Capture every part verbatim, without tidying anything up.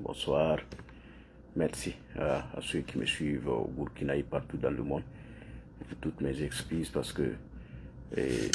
Bonsoir. Merci à, à ceux qui me suivent au Burkina et partout dans le monde. Toutes mes excuses parce que et,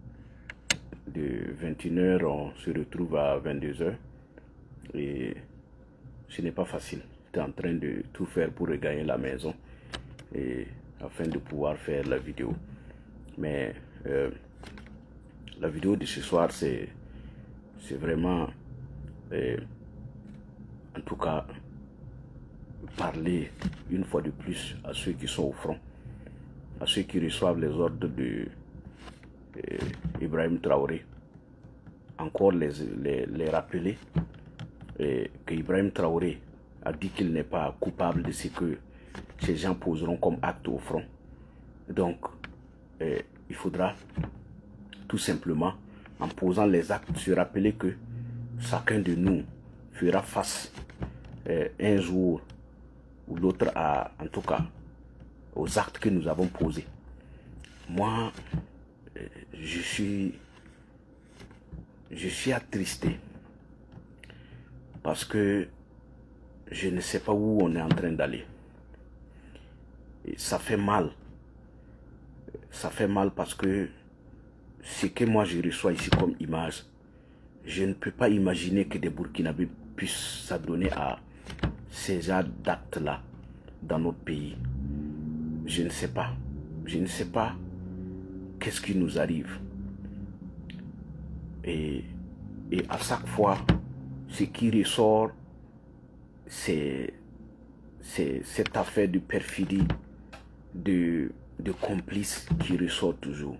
de vingt et une heures, on se retrouve à vingt-deux heures. Et ce n'est pas facile. J'étais en train de tout faire pour regagner la maison et afin de pouvoir faire la vidéo. Mais euh, la vidéo de ce soir, c'est c'est vraiment, euh, en tout cas, parler une fois de plus à ceux qui sont au front, à ceux qui reçoivent les ordres de euh, Ibrahim Traoré. Encore les, les, les rappeler euh, que Ibrahim Traoré a dit qu'il n'est pas coupable de ce que ces gens poseront comme acte au front. Donc, euh, il faudra tout simplement, en posant les actes, se rappeler que chacun de nous fera face euh, un jour ou l'autre, à, en tout cas, aux actes que nous avons posés. Moi, euh, je suis, je suis attristé parce que je ne sais pas où on est en train d'aller. Et ça fait mal. Ça fait mal parce que ce que moi je reçois ici comme image, je ne peux pas imaginer que des Burkinabés puissent s'adonner à ces genres d'actes-là dans notre pays. Je ne sais pas. Je ne sais pas qu'est-ce qui nous arrive. Et, et à chaque fois, ce qui ressort, c'est cette affaire de perfidie, de, de complices qui ressort toujours.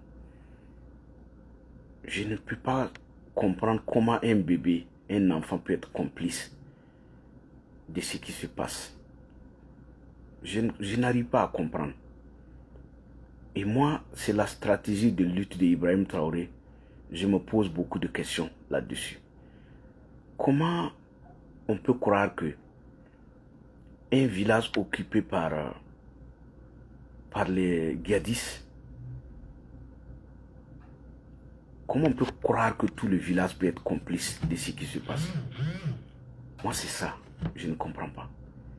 Je ne peux pas comprendre comment un bébé, un enfant peut être complice de ce qui se passe. Je, je n'arrive pas à comprendre. Et moi, c'est la stratégie de lutte d'Ibrahim Traoré. Je me pose beaucoup de questions là-dessus. Comment on peut croire que un village occupé par, par les djihadistes, comment on peut croire que tout le village peut être complice de ce qui se passe? Moi, c'est ça. Je ne comprends pas.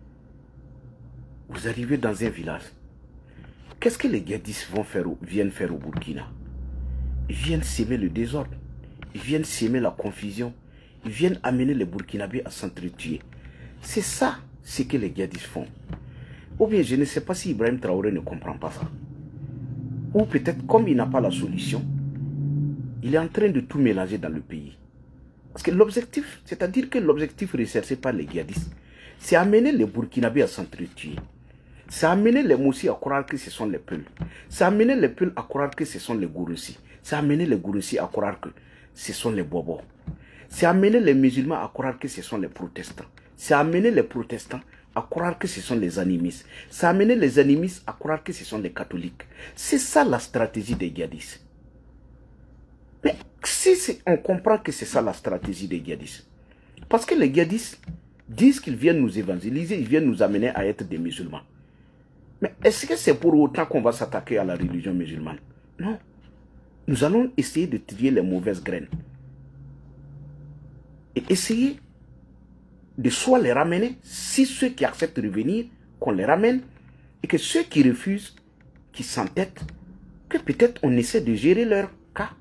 Vous arrivez dans un village. Qu'est-ce que les djihadistes vont faire, viennent faire au Burkina? Ils viennent s'aimer le désordre. Ils viennent s'aimer la confusion. Ils viennent amener les Burkinabés à s'entretuer. C'est ça ce que les djihadistes font. Ou bien je ne sais pas si Ibrahim Traoré ne comprend pas ça. Ou peut-être comme il n'a pas la solution, il est en train de tout mélanger dans le pays. Parce que l'objectif, c'est-à-dire que l'objectif recherché par les djihadistes, c'est amener les Burkinabés à s'entretuer. C'est amener les Moussis à croire que ce sont les Peuls. C'est amener les Peuls à croire que ce sont les Gouroussis. C'est amener les Gouroussis à croire que ce sont les Bobos. C'est amener les musulmans à croire que ce sont les protestants. C'est amener les protestants à croire que ce sont les animistes. C'est amener les animistes à croire que ce sont les catholiques. C'est ça la stratégie des djihadistes. Mais si on comprend que c'est ça la stratégie des djihadistes, parce que les djihadistes disent qu'ils viennent nous évangéliser, ils viennent nous amener à être des musulmans. Mais est-ce que c'est pour autant qu'on va s'attaquer à la religion musulmane? Non. Nous allons essayer de trier les mauvaises graines. Et essayer de soit les ramener, si ceux qui acceptent de revenir, qu'on les ramène, et que ceux qui refusent, qui s'entêtent, que peut-être on essaie de gérer leur cas.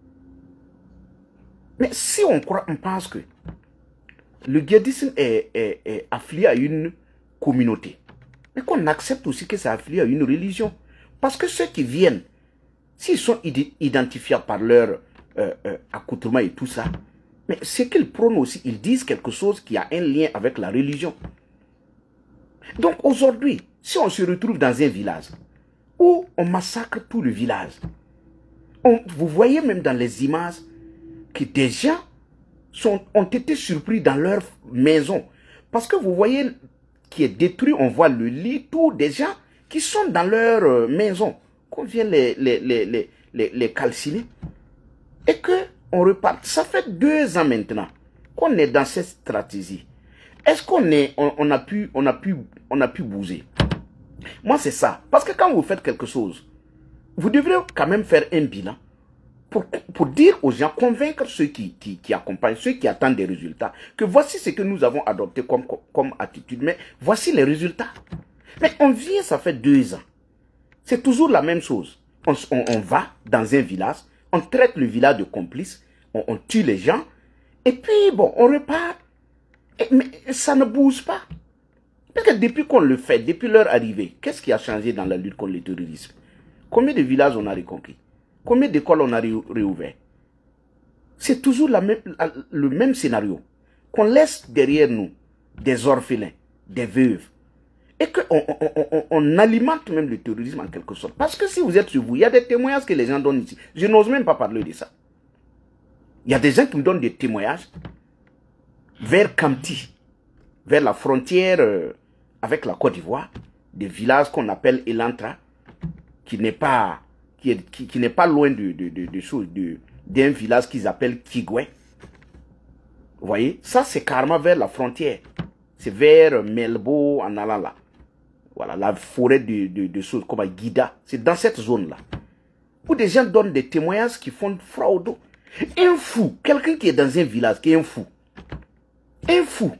Mais si on croit, on pense que le djihadisme est, est, est affilié à une communauté, mais qu'on accepte aussi que c'est affilié à une religion. Parce que ceux qui viennent, s'ils sont identifiés par leur euh, euh, accoutrement et tout ça, mais ce qu'ils prônent aussi, ils disent quelque chose qui a un lien avec la religion. Donc aujourd'hui, si on se retrouve dans un village où on massacre tout le village, on, vous voyez même dans les images que des gens sont, ont été surpris dans leur maison. Parce que vous voyez qui est détruit, on voit le lit, tout des gens qui sont dans leur euh, maison, qu'on vient les, les, les, les, les, les calciner et que on repart. Ça fait deux ans maintenant qu'on est dans cette stratégie. Est-ce qu'on est, on, on a pu, on a pu, on a pu bouger? Moi, c'est ça. Parce que quand vous faites quelque chose, vous devrez quand même faire un bilan. pour, pour dire aux gens, convaincre ceux qui, qui, qui accompagnent, ceux qui attendent des résultats, que voici ce que nous avons adopté comme, comme, comme attitude, mais voici les résultats. Mais on vient, ça fait deux ans. C'est toujours la même chose. On, on, on va dans un village, on traite le village de complice, on, on tue les gens, et puis bon, on repart. Et, mais ça ne bouge pas. Parce que depuis qu'on le fait, depuis leur arrivée, qu'est-ce qui a changé dans la lutte contre le terrorisme? Combien de villages on a reconquis? Combien d'écoles on a réouvert? C'est toujours la même, la, le même scénario. Qu'on laisse derrière nous des orphelins, des veuves, et qu'on on, on, on, on alimente même le terrorisme en quelque sorte. Parce que si vous êtes sur vous, il y a des témoignages que les gens donnent ici. Je n'ose même pas parler de ça. Il y a des gens qui me donnent des témoignages vers Kamti, vers la frontière euh, avec la Côte d'Ivoire, des villages qu'on appelle Elantra, qui n'est pas, qui est, qui, qui n'est pas loin de, de, de, de choses, de, d'un village qu'ils appellent Kigwe. Vous voyez, ça c'est carrément vers la frontière. C'est vers Melbo en allant là. Voilà, la forêt de, de, de choses comme Guida. C'est dans cette zone-là. Où des gens donnent des témoignages qui font fraude. Un fou, quelqu'un qui est dans un village, qui est un fou. Un fou.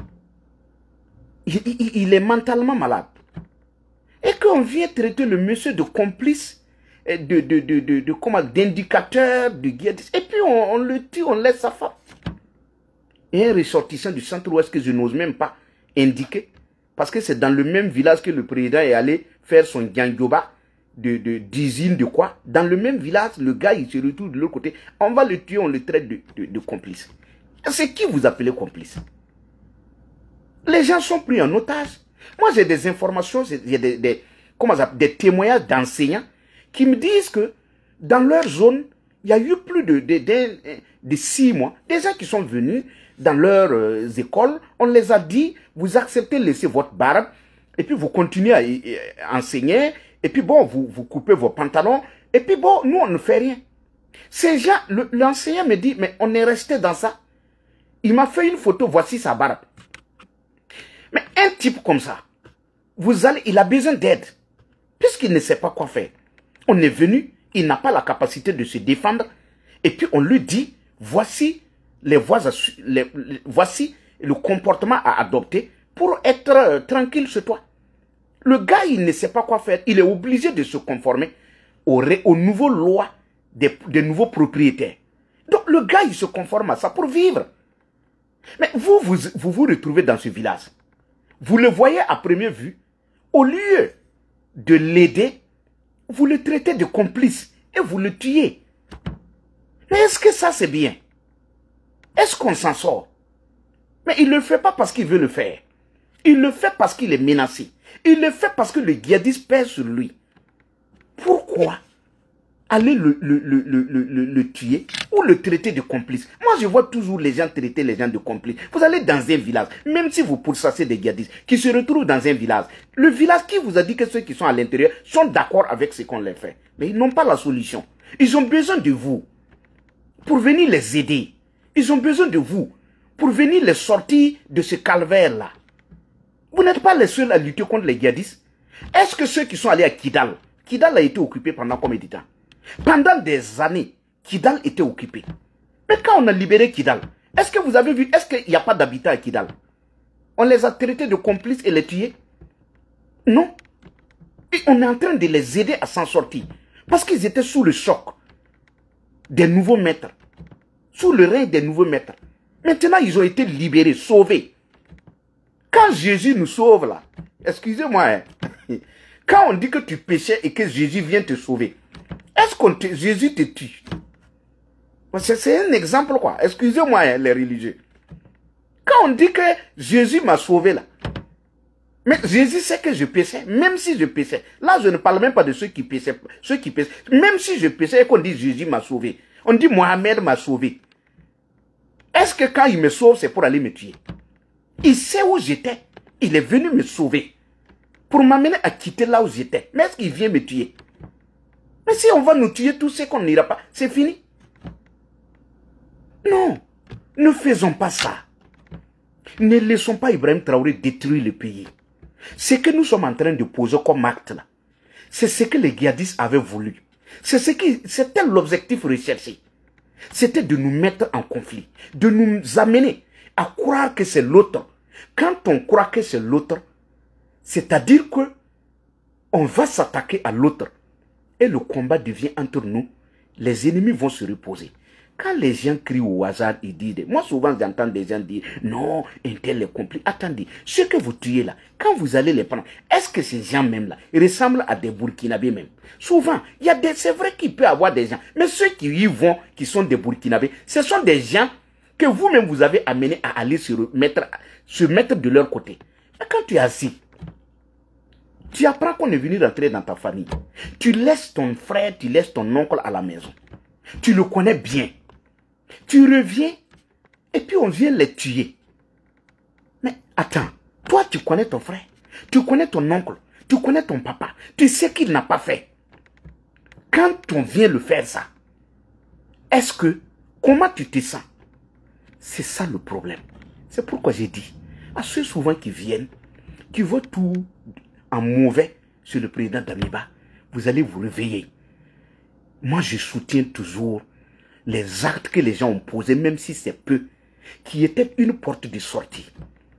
Il, il, il est mentalement malade. Et qu'on vient traiter le monsieur de complice, de, de, de, de, de, de comment, d'indicateur, de guide. Et puis on, on le tue, on laisse sa femme. Et un ressortissant du centre-ouest que je n'ose même pas indiquer. Parce que c'est dans le même village que le président est allé faire son gangyoba de, de, d'usine de quoi. Dans le même village, le gars, il se retrouve de l'autre côté. On va le tuer, on le traite de, de, de complice. C'est qui vous appelez complice? Les gens sont pris en otage. Moi, j'ai des informations, j'ai des, des, comment ça, des témoignages d'enseignants qui me disent que dans leur zone, il y a eu plus de, de, de, de six mois, des gens qui sont venus dans leurs euh, écoles, on les a dit, vous acceptez de laisser votre barbe, et puis vous continuez à, à enseigner, et puis bon, vous, vous coupez vos pantalons, et puis bon, nous, on ne fait rien. Ces gens, l'enseignant me dit, mais on est resté dans ça. Il m'a fait une photo, voici sa barbe. Mais un type comme ça, vous allez, il a besoin d'aide, puisqu'il ne sait pas quoi faire. On est venu, il n'a pas la capacité de se défendre, et puis on lui dit, voici les voies, à, les, les, voici le comportement à adopter pour être euh, tranquille chez toi. Le gars, il ne sait pas quoi faire, il est obligé de se conformer aux, aux nouvelles lois des, des nouveaux propriétaires. Donc le gars, il se conforme à ça pour vivre. Mais vous, vous vous, vous retrouvez dans ce village. Vous le voyez à première vue, au lieu de l'aider, vous le traitez de complice et vous le tuez. Mais est-ce que ça c'est bien? Est-ce qu'on s'en sort? Mais il ne le fait pas parce qu'il veut le faire. Il le fait parce qu'il est menacé. Il le fait parce que le djihadiste pèse sur lui. Pourquoi aller le, le, le, le, le, le tuer ou le traiter de complice? Moi, je vois toujours les gens traiter les gens de complices. Vous allez dans un village, même si vous pourchassez des djihadistes qui se retrouvent dans un village, le village qui vous a dit que ceux qui sont à l'intérieur sont d'accord avec ce qu'on leur fait. Mais ils n'ont pas la solution. Ils ont besoin de vous pour venir les aider. Ils ont besoin de vous pour venir les sortir de ce calvaire-là. Vous n'êtes pas les seuls à lutter contre les djihadistes. Est-ce que ceux qui sont allés à Kidal, Kidal a été occupé pendant combien de temps? Pendant des années, Kidal était occupé. Mais quand on a libéré Kidal, est-ce que vous avez vu, est-ce qu'il n'y a pas d'habitants à Kidal? On les a traités de complices et les tués? Non. Et on est en train de les aider à s'en sortir. Parce qu'ils étaient sous le choc des nouveaux maîtres. Sous le règne des nouveaux maîtres. Maintenant, ils ont été libérés, sauvés. Quand Jésus nous sauve là, excusez-moi, hein, quand on dit que tu péchais et que Jésus vient te sauver, est-ce que Jésus te tue? C'est un exemple quoi. Excusez-moi hein, les religieux. Quand on dit que Jésus m'a sauvé là, mais Jésus sait que je péchais, même si je péchais. Là, je ne parle même pas de ceux qui péchaient. Ceux qui péchaient. Même si je péchais et qu'on dit Jésus m'a sauvé, on dit Mohamed m'a sauvé. Est-ce que quand il me sauve, c'est pour aller me tuer? Il sait où j'étais. Il est venu me sauver. Pour m'amener à quitter là où j'étais. Mais est-ce qu'il vient me tuer? Mais si on va nous tuer tous ceux qu'on n'ira pas, c'est fini. Non. Ne faisons pas ça. Ne laissons pas Ibrahim Traoré détruire le pays. Ce que nous sommes en train de poser comme acte là, c'est ce que les djihadistes avaient voulu. C'est ce qui, c'était l'objectif recherché. C'était de nous mettre en conflit, de nous amener à croire que c'est l'autre. Quand on croit que c'est l'autre, c'est-à-dire que on va s'attaquer à l'autre et le combat devient entre nous, les ennemis vont se reposer. Quand les gens crient au hasard, ils disent, moi souvent j'entends des gens dire, non, un tel est complice. Attendez, ceux que vous tuez là, quand vous allez les prendre, est-ce que ces gens même là ressemblent à des Burkinabés même? Souvent, il y a des, c'est vrai qu'il peut y avoir des gens, mais ceux qui y vont, qui sont des Burkinabés, ce sont des gens que vous-même vous avez amenés à aller se mettre, se mettre de leur côté. Mais quand tu es assis, tu apprends qu'on est venu rentrer dans ta famille. Tu laisses ton frère, tu laisses ton oncle à la maison. Tu le connais bien. Tu reviens et puis on vient les tuer. Mais attends, toi tu connais ton frère, tu connais ton oncle, tu connais ton papa, tu sais qu'il n'a pas fait. Quand on vient le faire ça, est-ce que, comment tu te sens? C'est ça le problème. C'est pourquoi j'ai dit, à ceux souvent qui viennent, qui voient tout en mauvais sur le président Damiba, vous allez vous réveiller. Moi je soutiens toujours les actes que les gens ont posés, même si c'est peu, qui étaient une porte de sortie.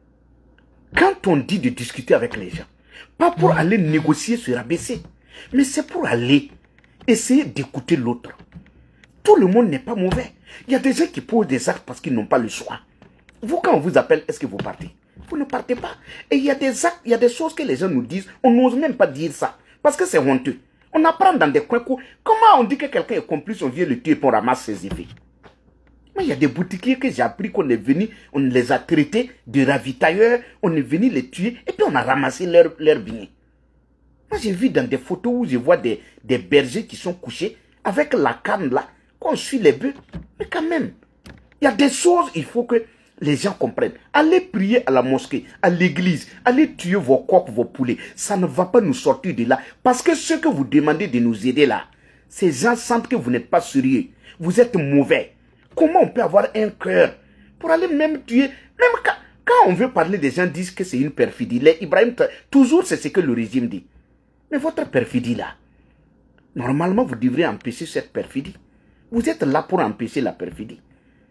Quand on dit de discuter avec les gens, pas pour aller négocier, se rabaisser, mais c'est pour aller essayer d'écouter l'autre. Tout le monde n'est pas mauvais. Il y a des gens qui posent des actes parce qu'ils n'ont pas le choix. Vous, quand on vous appelle, est-ce que vous partez? Vous ne partez pas. Et il y a des actes, il y a des choses que les gens nous disent, on n'ose même pas dire ça, parce que c'est honteux. On apprend dans des coins courts. Comment on dit que quelqu'un est complice, on vient le tuer pour ramasser ses effets? Mais il y a des boutiquiers que j'ai appris qu'on est venu, on les a traités de ravitailleurs, on est venu les tuer et puis on a ramassé leur, leur bien. Moi j'ai vu dans des photos où je vois des, des bergers qui sont couchés avec la canne là, qu'on suit les bœufs. Mais quand même, il y a des choses, il faut que les gens comprennent. Allez prier à la mosquée, à l'église, allez tuer vos coqs, vos poulets. Ça ne va pas nous sortir de là. Parce que ce que vous demandez de nous aider là, ces gens sentent que vous n'êtes pas sérieux. Vous êtes mauvais. Comment on peut avoir un cœur pour aller même tuer? Même quand, quand on veut parler, des gens disent que c'est une perfidie. Les Ibrahim, toujours c'est ce que le régime dit. Mais votre perfidie là, normalement vous devrez empêcher cette perfidie. Vous êtes là pour empêcher la perfidie.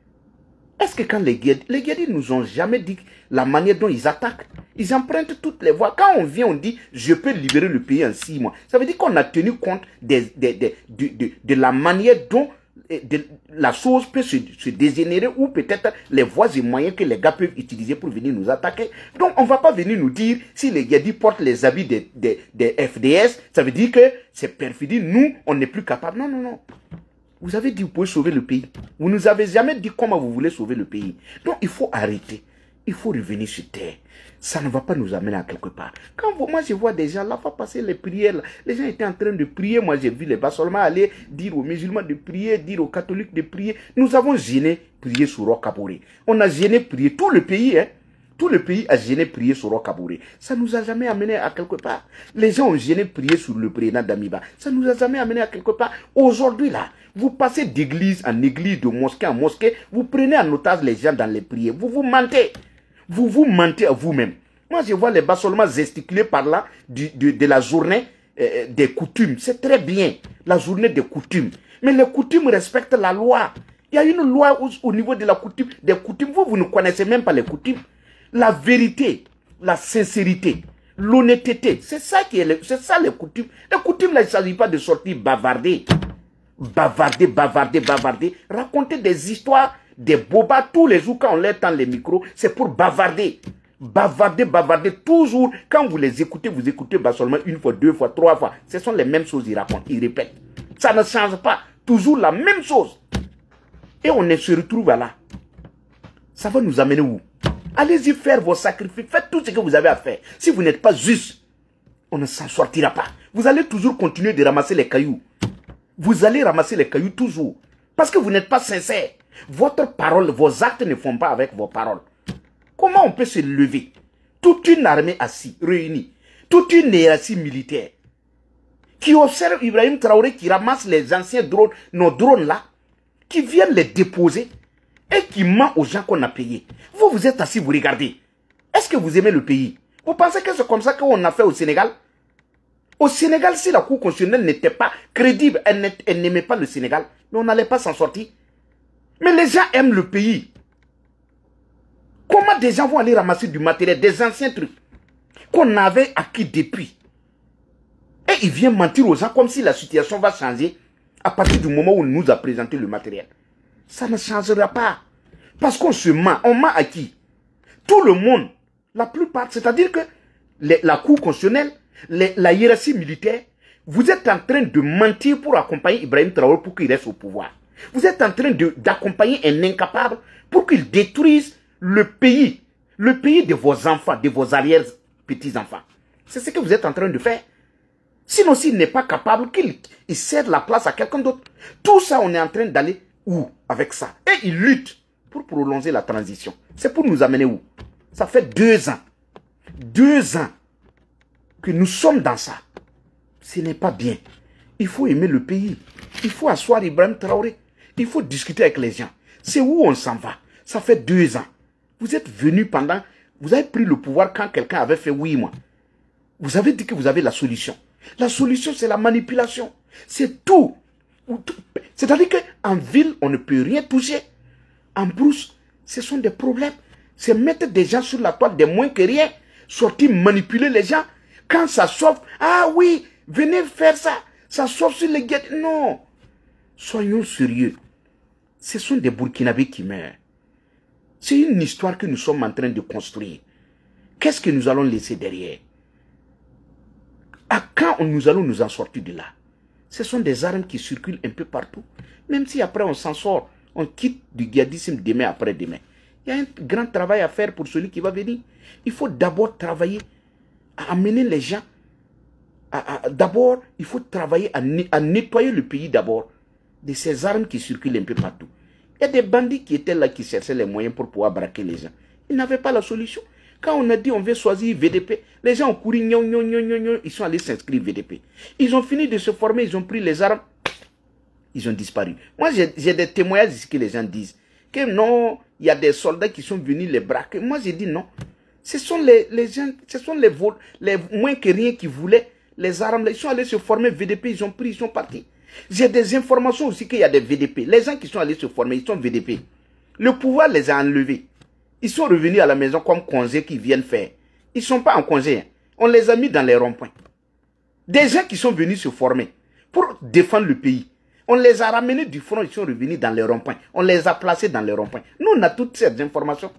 Est-ce que quand les guerriers, les guerriers nous ont jamais dit la manière dont ils attaquent? Ils empruntent toutes les voies. Quand on vient, on dit, je peux libérer le pays en six mois. Ça veut dire qu'on a tenu compte des, des, des, de, de, de la manière dont de, la chose peut se, se dégénérer ou peut-être les voies et moyens que les gars peuvent utiliser pour venir nous attaquer. Donc, on ne va pas venir nous dire, si les guerriers portent les habits des, des, des F D S, ça veut dire que c'est perfidie. Nous, on n'est plus capable. Non, non, non. Vous avez dit que vous pouvez sauver le pays. Vous ne nous avez jamais dit comment vous voulez sauver le pays. Donc il faut arrêter. Il faut revenir sur terre. Ça ne va pas nous amener à quelque part. Quand vous, moi je vois des gens là, va passer les prières. Là. Les gens étaient en train de prier. Moi j'ai vu les Bassolma aller dire aux musulmans de prier, dire aux catholiques de prier. Nous avons gêné prier sur Rokabouré. On a gêné prier tout le pays. Hein. Tout le pays a gêné prier sur Rokabouré. Ça ne nous a jamais amené à quelque part. Les gens ont gêné prier sur le président Damiba. Ça ne nous a jamais amené à quelque part. Aujourd'hui là, vous passez d'église en église, de mosquée en mosquée, vous prenez en otage les gens dans les prières. Vous vous mentez. Vous vous mentez à vous-même. Moi, je vois les Bassolma gesticuler par là du, de, de la journée euh, des coutumes. C'est très bien, la journée des coutumes. Mais les coutumes respectent la loi. Il y a une loi au, au niveau de la coutume, des coutumes. Vous, vous ne connaissez même pas les coutumes. La vérité, la sincérité, l'honnêteté, c'est ça qui est, c'est ça les coutumes. Les coutumes, là, il ne s'agit pas de sortir bavarder. Bavarder, bavarder, bavarder, raconter des histoires, des bobas tous les jours quand on leur tend les micros, c'est pour bavarder. Bavarder, bavarder, toujours, quand vous les écoutez, vous écoutez bah, seulement une fois, deux fois, trois fois, ce sont les mêmes choses, ils racontent, ils répètent. Ça ne change pas, toujours la même chose. Et on se retrouve là. Ça va nous amener où? Allez-y faire vos sacrifices, faites tout ce que vous avez à faire. Si vous n'êtes pas juste, on ne s'en sortira pas. Vous allez toujours continuer de ramasser les cailloux. Vous allez ramasser les cailloux toujours. Parce que vous n'êtes pas sincère. Votre parole, vos actes ne font pas avec vos paroles. Comment on peut se lever? Toute une armée assise, réunie. Toute une hiérarchie militaire. Qui observe Ibrahim Traoré qui ramasse les anciens drones, nos drones là. Qui viennent les déposer. Et qui ment aux gens qu'on a payés. Vous, vous êtes assis, vous regardez. Est-ce que vous aimez le pays? Vous pensez que c'est comme ça qu'on a fait au Sénégal? Au Sénégal, si la Cour constitutionnelle n'était pas crédible, elle n'aimait pas le Sénégal, mais on n'allait pas s'en sortir. Mais les gens aiment le pays. Comment des gens vont aller ramasser du matériel, des anciens trucs qu'on avait acquis depuis? Et ils viennent mentir aux gens comme si la situation va changer à partir du moment où on nous a présenté le matériel. Ça ne changera pas. Parce qu'on se ment. On ment à qui? Tout le monde. La plupart. C'est-à-dire que les, la Cour constitutionnelle, les, la hiérarchie militaire, vous êtes en train de mentir pour accompagner Ibrahim Traoré pour qu'il reste au pouvoir. Vous êtes en train d'accompagner un incapable pour qu'il détruise le pays. Le pays de vos enfants, de vos arrière-petits-enfants. C'est ce que vous êtes en train de faire. Sinon, s'il n'est pas capable, qu'il cède la place à quelqu'un d'autre. Tout ça, on est en train d'aller où avec ça? Et il lutte pour prolonger la transition. C'est pour nous amener où? Ça fait deux ans. Deux ans que nous sommes dans ça. Ce n'est pas bien. Il faut aimer le pays. Il faut asseoir Ibrahim Traoré. Il faut discuter avec les gens. C'est où on s'en va. Ça fait deux ans. Vous êtes venus pendant... Vous avez pris le pouvoir quand quelqu'un avait fait oui, moi. Vous avez dit que vous avez la solution. La solution, c'est la manipulation. C'est tout. C'est-à-dire qu'en ville, on ne peut rien toucher. En brousse, ce sont des problèmes. C'est mettre des gens sur la toile des moins que rien. Sortir manipuler les gens. Quand ça sauve, ah oui, venez faire ça. Ça sauve sur les guettes. Non. Soyons sérieux. Ce sont des Burkinabés qui meurent. C'est une histoire que nous sommes en train de construire. Qu'est-ce que nous allons laisser derrière? À quand nous allons nous en sortir de là? Ce sont des armes qui circulent un peu partout. Même si après on s'en sort, on quitte du djihadisme demain après demain. Il y a un grand travail à faire pour celui qui va venir. Il faut d'abord travailler à amener les gens. D'abord, il faut travailler à, à nettoyer le pays d'abord de ces armes qui circulent un peu partout. Il y a des bandits qui étaient là, qui cherchaient les moyens pour pouvoir braquer les gens. Ils n'avaient pas la solution. Quand on a dit on veut choisir V D P, les gens ont couru, gnon, gnon, gnon, gnon, gnon, ils sont allés s'inscrire V D P. Ils ont fini de se former, ils ont pris les armes, ils ont disparu. Moi, j'ai des témoignages ici que les gens disent que non, il y a des soldats qui sont venus les braquer. Moi, j'ai dit non. Ce sont les, les gens, ce sont les, vol, les moins que rien qui voulaient les armes. Ils sont allés se former V D P, ils ont pris, ils sont partis. J'ai des informations aussi qu'il y a des V D P. Les gens qui sont allés se former, ils sont V D P. Le pouvoir les a enlevés. Ils sont revenus à la maison comme congé qu'ils viennent faire. Ils ne sont pas en congé. Hein. On les a mis dans les ronds-points. Des gens qui sont venus se former pour défendre le pays. On les a ramenés du front, ils sont revenus dans les ronds-points. On les a placés dans les ronds-points. Nous, on a toutes ces informations.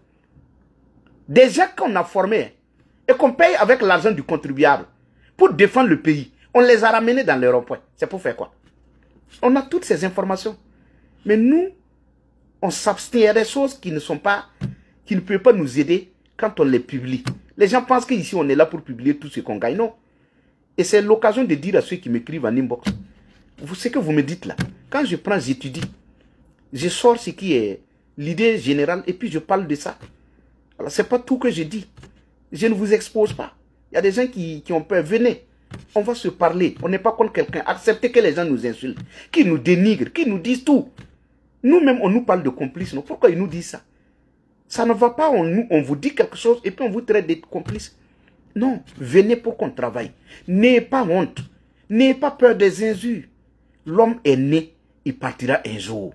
Des gens qu'on a formés et qu'on paye avec l'argent du contribuable pour défendre le pays. On les a ramenés dans les ronds-points. C'est pour faire quoi? On a toutes ces informations. Mais nous, on s'abstient. Il y a des choses qui ne sont pas... qui ne peuvent pas nous aider quand on les publie. Les gens pensent qu'ici, on est là pour publier tout ce qu'on gagne. Non. Et c'est l'occasion de dire à ceux qui m'écrivent en inbox, vous ce que vous me dites là, quand je prends, j'étudie, je sors ce qui est l'idée générale et puis je parle de ça. Alors, ce n'est pas tout que je dis. Je ne vous expose pas. Il y a des gens qui, qui ont peur. Venez, on va se parler. On n'est pas contre quelqu'un. Acceptez que les gens nous insultent, qu'ils nous dénigrent, qu'ils nous disent tout. Nous-mêmes, on nous parle de complices. Non? Pourquoi ils nous disent ça? Ça ne va pas, on, on vous dit quelque chose et puis on vous traite d'être complice. Non, venez pour qu'on travaille. N'ayez pas honte. N'ayez pas peur des injures. L'homme est né, il partira un jour.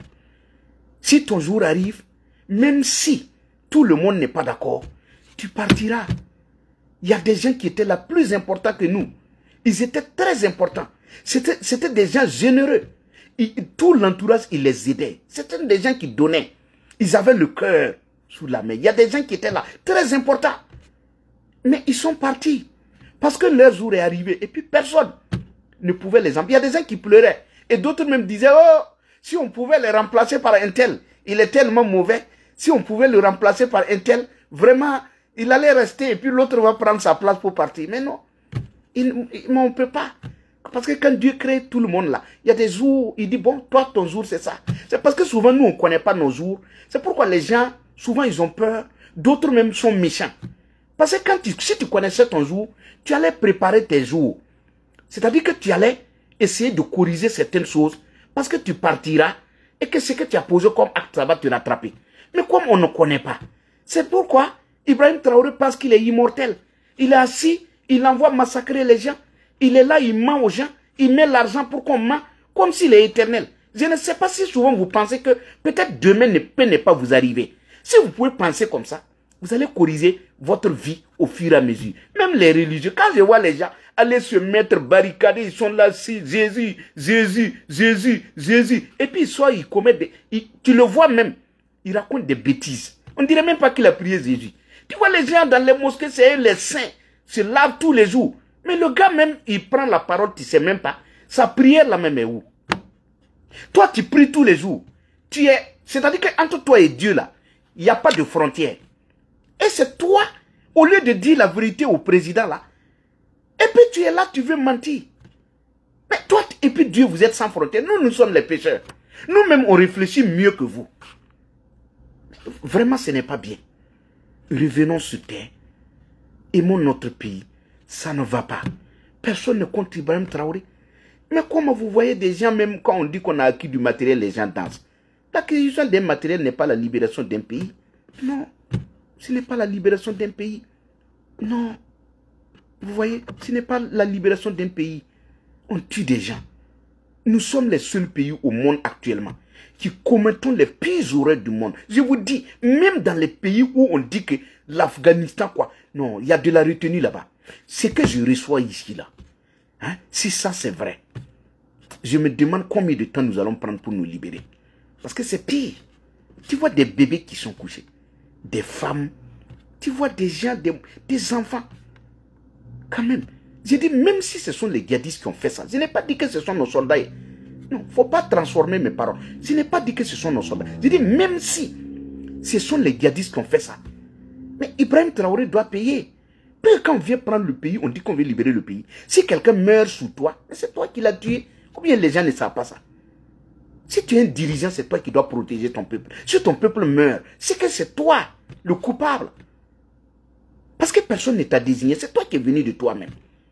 Si ton jour arrive, même si tout le monde n'est pas d'accord, tu partiras. Il y a des gens qui étaient là plus importants que nous. Ils étaient très importants. C'était des gens généreux. Ils, tout l'entourage, il les aidait. C'était des gens qui donnaient. Ils avaient le cœur sous la main. Il y a des gens qui étaient là, très importants. Mais ils sont partis. Parce que leur jour est arrivé. Et puis personne ne pouvait les empêcher. Il y a des gens qui pleuraient. Et d'autres même disaient, oh, si on pouvait les remplacer par un tel, il est tellement mauvais. Si on pouvait le remplacer par un tel, vraiment, il allait rester. Et puis l'autre va prendre sa place pour partir. Mais non, il, il, on ne peut pas. Parce que quand Dieu crée tout le monde là, il y a des jours, il dit, bon, toi, ton jour, c'est ça. C'est parce que souvent, nous, on ne connaît pas nos jours. C'est pourquoi les gens, souvent, ils ont peur. D'autres même sont méchants. Parce que quand tu, si tu connaissais ton jour, tu allais préparer tes jours. C'est-à-dire que tu allais essayer de corriger certaines choses. Parce que tu partiras et que ce que tu as posé comme acte, ça va te rattraper. Mais comme on ne connaît pas, c'est pourquoi Ibrahim Traoré pense qu'il est immortel. Il est assis, il envoie massacrer les gens. Il est là, il ment aux gens, il met l'argent pour qu'on ment, comme s'il est éternel. Je ne sais pas si souvent vous pensez que peut-être demain ne peut ne pas vous arriver. Si vous pouvez penser comme ça, vous allez corriger votre vie au fur et à mesure. Même les religieux, quand je vois les gens aller se mettre barricadés, ils sont là, si Jésus, Jésus, Jésus, Jésus. Et puis soit ils commettent des... Ils, tu le vois même, ils racontent des bêtises. On ne dirait même pas qu'il a prié Jésus. Tu vois les gens dans les mosquées, c'est les saints, se lavent tous les jours. Mais le gars même, il prend la parole, tu ne sais même pas. Sa prière là même est où? Toi, tu pries tous les jours. Tu es, c'est-à-dire qu'entre toi et Dieu là, il n'y a pas de frontière. Et c'est toi, au lieu de dire la vérité au président là, et puis tu es là, tu veux mentir. Mais toi et puis Dieu, vous êtes sans frontière. Nous, nous sommes les pécheurs. Nous-mêmes, on réfléchit mieux que vous. Vraiment, ce n'est pas bien. Revenons sur terre. Aimons notre pays. Ça ne va pas. Personne ne compte Ibrahim Traoré. Mais comment vous voyez des gens, même quand on dit qu'on a acquis du matériel, les gens dansent. L'acquisition d'un matériel n'est pas la libération d'un pays. Non. Ce n'est pas la libération d'un pays. Non. Vous voyez, ce n'est pas la libération d'un pays. On tue des gens. Nous sommes les seuls pays au monde actuellement qui commettons les pires horreurs du monde. Je vous dis, même dans les pays où on dit que l'Afghanistan, quoi, non, il y a de la retenue là-bas. Ce que je reçois ici, là, hein, si ça c'est vrai, je me demande combien de temps nous allons prendre pour nous libérer. Parce que c'est pire. Tu vois des bébés qui sont couchés, des femmes, tu vois des gens, des, des enfants. Quand même, j'ai dit, même si ce sont les djihadistes qui ont fait ça, je n'ai pas dit que ce sont nos soldats. Non, il ne faut pas transformer mes paroles. Je n'ai pas dit que ce sont nos soldats. J'ai dit, même si ce sont les djihadistes qui ont fait ça, mais Ibrahim Traoré doit payer. Puis quand on vient prendre le pays, on dit qu'on veut libérer le pays. Si quelqu'un meurt sous toi, c'est toi qui l'as tué. Combien les gens ne savent pas ça? Si tu es un dirigeant, c'est toi qui dois protéger ton peuple. Si ton peuple meurt, c'est que c'est toi le coupable. Parce que personne ne t'a désigné, c'est toi qui es venu de toi-même.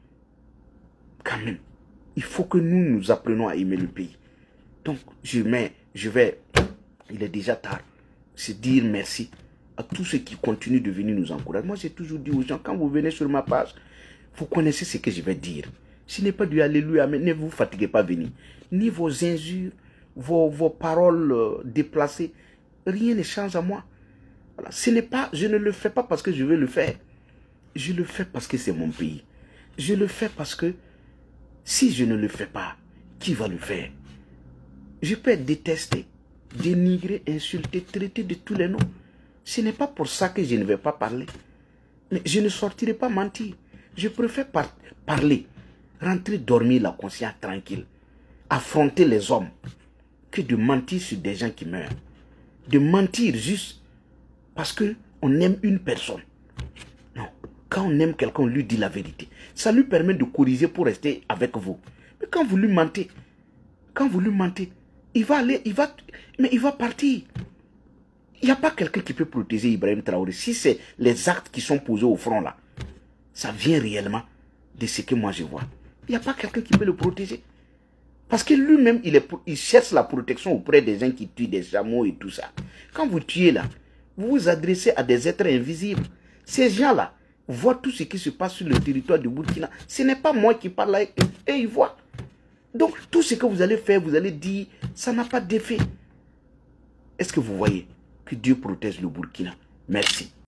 Quand même, il faut que nous nous apprenions à aimer le pays. Donc, je, mets, je vais, il est déjà tard, c'est dire merci à tous ceux qui continuent de venir nous encourager. Moi, j'ai toujours dit aux gens, quand vous venez sur ma page, vous connaissez ce que je vais dire. Ce n'est pas du alléluia, mais ne vous fatiguez pas à venir. Ni vos injures, vos, vos paroles euh, déplacées, rien ne change à moi. Voilà. Ce n'est pas, je ne le fais pas parce que je veux le faire. Je le fais parce que c'est mon pays. Je le fais parce que si je ne le fais pas, qui va le faire? Je peux être détesté, dénigré, insulté, traité de tous les noms. Ce n'est pas pour ça que je ne vais pas parler. Mais je ne sortirai pas mentir. Je préfère par parler, rentrer dormir la conscience tranquille, affronter les hommes, que de mentir sur des gens qui meurent. De mentir juste parce qu'on aime une personne. Non. Quand on aime quelqu'un, on lui dit la vérité. Ça lui permet de corriger pour rester avec vous. Mais quand vous lui mentez, quand vous lui mentez, il va aller, il va, mais il va partir. Il n'y a pas quelqu'un qui peut protéger Ibrahim Traoré. Si c'est les actes qui sont posés au front là, ça vient réellement de ce que moi je vois. Il n'y a pas quelqu'un qui peut le protéger. Parce que lui-même, il, il cherche la protection auprès des gens qui tuent des chameaux et tout ça. Quand vous tuez là, vous vous adressez à des êtres invisibles. Ces gens-là voient tout ce qui se passe sur le territoire du Burkina. Ce n'est pas moi qui parle avec eux, et ils voient. Donc, tout ce que vous allez faire, vous allez dire, ça n'a pas d'effet. Est-ce que vous voyez que Dieu protège le Burkina? Merci.